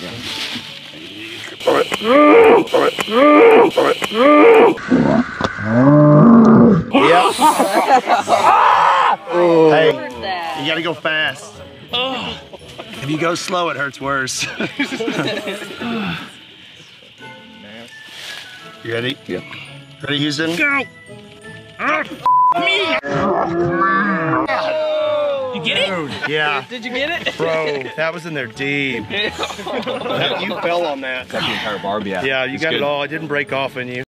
Yep. Hey, you gotta go fast. If you go slow, it hurts worse. You ready? Yeah. Ready, Houston? Go! Me! You get it? Yeah. Did you get it? Bro, that was in there deep. You fell on that. Got the entire barb, yeah. Yeah, you It's got good. it all. It didn't break off in you.